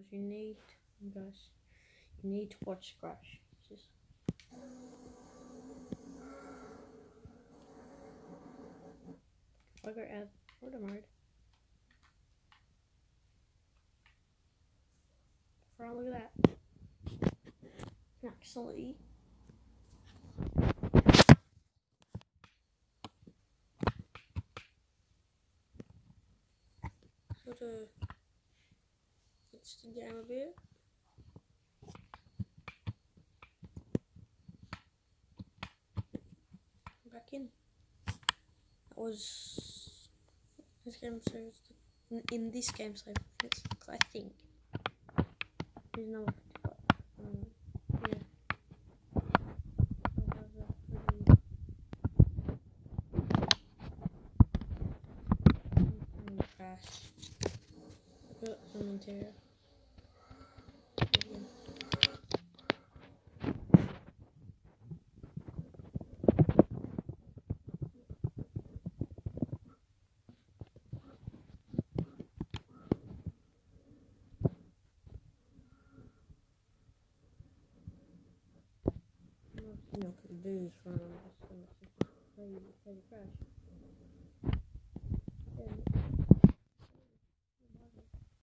you need, guys, you need to watch Crash. Just Bugger add order mode. Look at that. Actually. Sort of it's the game a bit. Back in. That was this game save. In this game save, I think. There's no. Yeah. Crash. Put some interior. You know, could do for